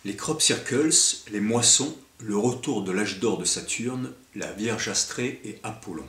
Les crop circles, les moissons, le retour de l'âge d'or de Saturne, la Vierge Astrée et Apollon.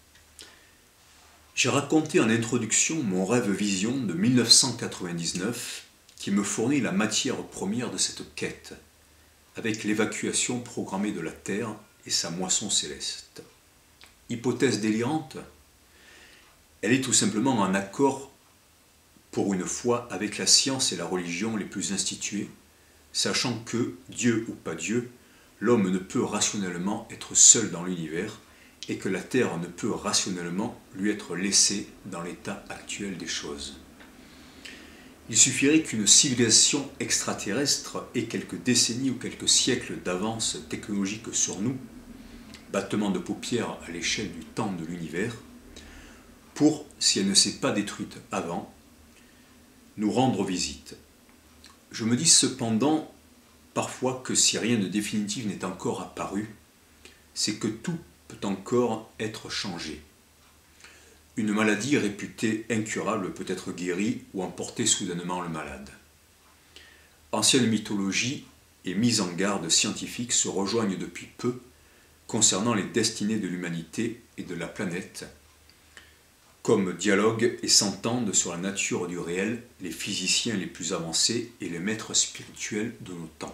J'ai raconté en introduction mon rêve-vision de 1999 qui me fournit la matière première de cette quête, avec l'évacuation programmée de la Terre et sa moisson céleste. Hypothèse délirante? Elle est tout simplement en accord, pour une fois, avec la science et la religion les plus instituées, sachant que, Dieu ou pas Dieu, l'homme ne peut rationnellement être seul dans l'univers et que la Terre ne peut rationnellement lui être laissée dans l'état actuel des choses. Il suffirait qu'une civilisation extraterrestre ait quelques décennies ou quelques siècles d'avance technologique sur nous, battement de paupières à l'échelle du temps de l'univers, pour, si elle ne s'est pas détruite avant, nous rendre visite. Je me dis cependant parfois que si rien de définitif n'est encore apparu, c'est que tout peut encore être changé. Une maladie réputée incurable peut être guérie ou emporter soudainement le malade. Ancienne mythologie et mise en garde scientifique se rejoignent depuis peu concernant les destinées de l'humanité et de la planète, comme dialoguent et s'entendent sur la nature du réel les physiciens les plus avancés et les maîtres spirituels de nos temps.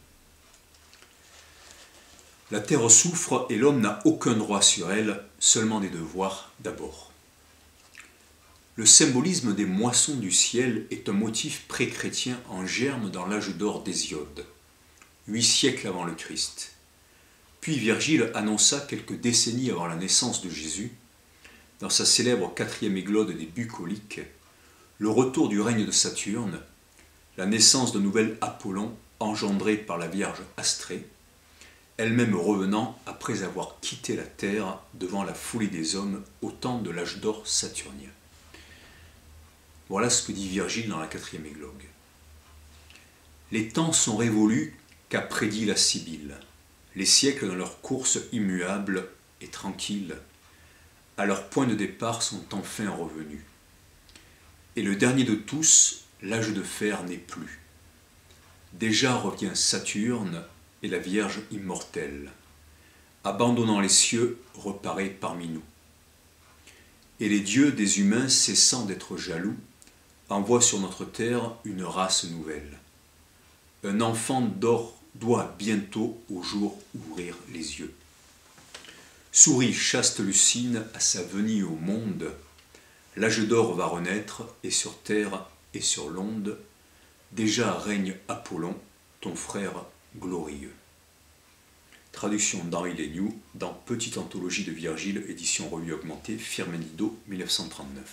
La Terre souffre et l'homme n'a aucun droit sur elle, seulement des devoirs d'abord. Le symbolisme des moissons du ciel est un motif pré-chrétien en germe dans l'âge d'or d'Hésiode, 8 siècles avant le Christ. Puis Virgile annonça quelques décennies avant la naissance de Jésus, dans sa célèbre 4e églode des Bucoliques, le retour du règne de Saturne, la naissance d'un nouvel Apollon engendré par la Vierge Astrée, elle-même revenant après avoir quitté la Terre devant la folie des hommes au temps de l'âge d'or saturnien. Voilà ce que dit Virgile dans la 4e églogue. Les temps sont révolus qu'a prédit la Sibylle, les siècles dans leur course immuable et tranquille, à leur point de départ sont enfin revenus. Et le dernier de tous, l'âge de fer n'est plus. Déjà revient Saturne et la Vierge immortelle, abandonnant les cieux, reparaît parmi nous. Et les dieux des humains, cessant d'être jaloux, envoient sur notre terre une race nouvelle. Un enfant d'or doit bientôt au jour ouvrir les yeux. Souris chaste Lucine à sa venue au monde, l'âge d'or va renaître, et sur terre et sur l'onde, déjà règne Apollon, ton frère glorieux. Traduction d'Henri Léniou dans Petite anthologie de Virgile, édition revue augmentée, Firmendido, 1939.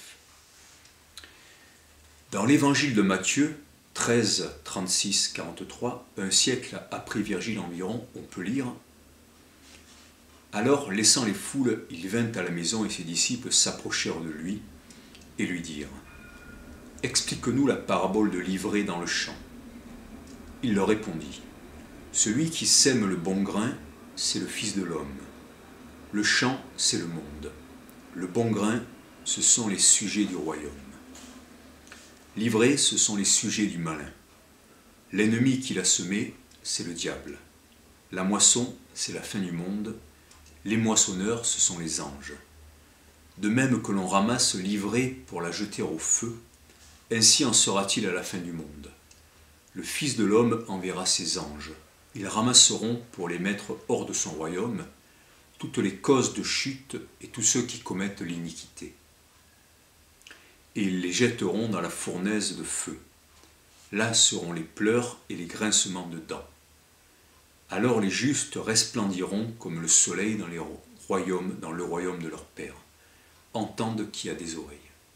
Dans l'évangile de Matthieu, 13, 36, 43, un siècle après Virgile environ, on peut lire: Alors, laissant les foules, il vint à la maison et ses disciples s'approchèrent de lui et lui dirent: Explique-nous la parabole de l'ivraie dans le champ. Il leur répondit: Celui qui sème le bon grain, c'est le Fils de l'homme. Le champ, c'est le monde. Le bon grain, ce sont les sujets du royaume. L'ivraie, ce sont les sujets du malin. L'ennemi qui l'a semé, c'est le diable. La moisson, c'est la fin du monde. Les moissonneurs, ce sont les anges. De même que l'on ramasse l'ivraie pour la jeter au feu, ainsi en sera-t-il à la fin du monde. Le Fils de l'homme enverra ses anges. Ils ramasseront, pour les mettre hors de son royaume, toutes les causes de chute et tous ceux qui commettent l'iniquité. Et ils les jetteront dans la fournaise de feu. Là seront les pleurs et les grincements de dents. Alors les justes resplendiront comme le soleil dans le royaume de leur Père. Entendent qui a des oreilles.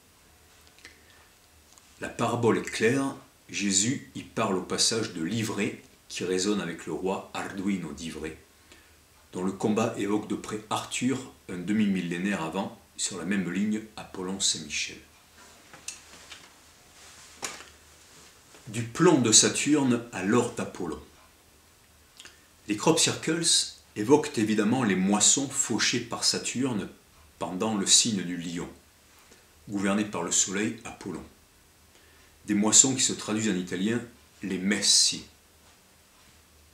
La parabole est claire, Jésus y parle au passage de l'ivraie qui résonne avec le roi Arduino d'Ivraie, dont le combat évoque de près Arthur, un demi-millénaire avant, sur la même ligne Apollon-Saint-Michel. Du plomb de Saturne à l'or d'Apollon. Les crop circles évoquent évidemment les moissons fauchées par Saturne pendant le signe du lion, gouverné par le soleil Apollon. Des moissons qui se traduisent en italien les messi.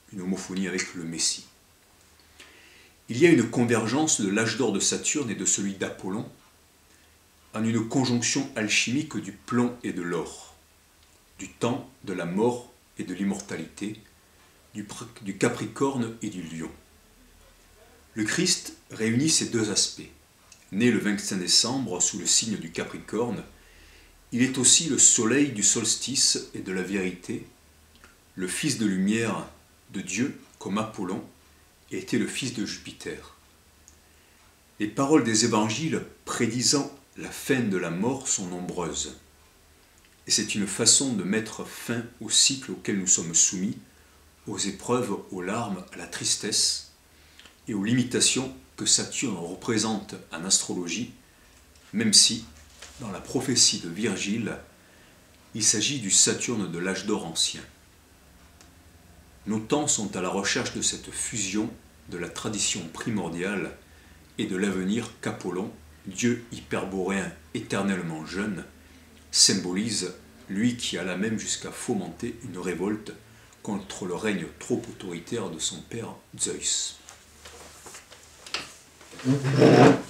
une homophonie avec le Messie. Il y a une convergence de l'âge d'or de Saturne et de celui d'Apollon en une conjonction alchimique du plomb et de l'or, du temps, de la mort et de l'immortalité, du Capricorne et du Lion. Le Christ réunit ces deux aspects. Né le 25 décembre sous le signe du Capricorne, il est aussi le soleil du solstice et de la vérité, le fils de lumière de Dieu comme Apollon était le fils de Jupiter. Les paroles des évangiles prédisant la fin de la mort sont nombreuses. Et c'est une façon de mettre fin au cycle auquel nous sommes soumis, aux épreuves, aux larmes, à la tristesse et aux limitations que Saturne représente en astrologie, même si, dans la prophétie de Virgile, il s'agit du Saturne de l'âge d'or ancien. Nos temps sont à la recherche de cette fusion de la tradition primordiale et de l'avenir qu'Apollon, dieu hyperboréen éternellement jeune, symbolise, lui qui alla même jusqu'à fomenter une révolte contre le règne trop autoritaire de son père Zeus.